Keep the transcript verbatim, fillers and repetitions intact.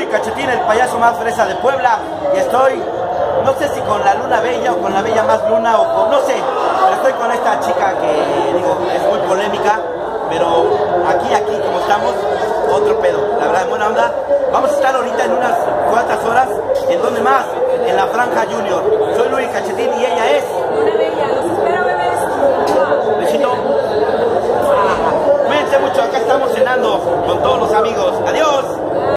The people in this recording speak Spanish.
Cachetín, el payaso más fresa de Puebla, y estoy, no sé si con la luna bella o con la bella más luna, o con, no sé, pero estoy con esta chica que, digo, es muy polémica, pero aquí, aquí como estamos, otro pedo, la verdad, buena onda. Vamos a estar ahorita en unas cuantas horas, ¿en dónde más? En la Franja Junior. Soy Luis Cachetín y ella es...